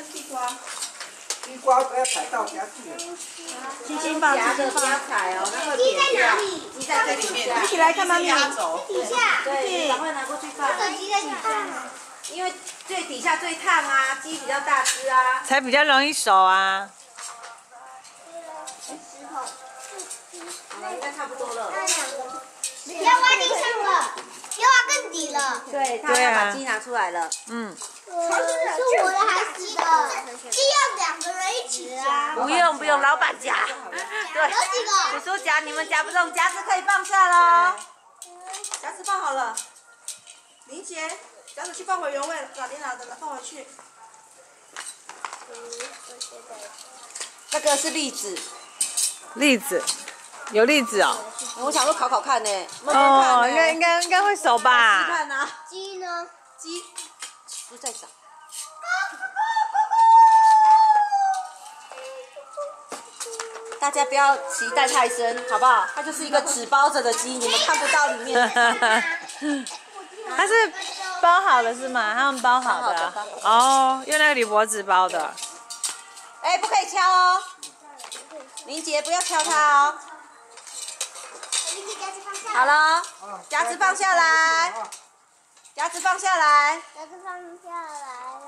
地瓜。地瓜不要踩到夹去。 轻轻放， 夹着不要踩哦，那会扁掉。鸡在这里面。 一起来看妈咪。 底下。对，赶快拿过去放。鸡在底下。因为最底下最烫啊，鸡比较大只啊。 才比较容易熟啊。 好了，应该差不多了。 要挖地上了，要挖更底了。 对，他要把鸡拿出来了。 嗯。 是我的还是鸡的？鸡要2个人一起夹。 不用，老板夹。对， 有几个？ 叔叔夹，你们夹不动，夹子可以放下喽。夹子放好了。林姐，夹子去放回原位了，把电脑的放回去。这个是栗子。 栗子，有栗子哦。 我想说烤烤看呢。 哦，应该会熟吧？ 试看啊。 鸡呢？ 鸡不在找。大家不要期待太深，好不好？它就是一个纸包着的鸡，你们看不到里面。 它是包好的是吗？他们包好的。哦，用那个铝箔纸包的。 哎，不可以敲哦。林杰，不要敲它哦。好了，夹子放下来。夹子放下来。 夹子放下来了。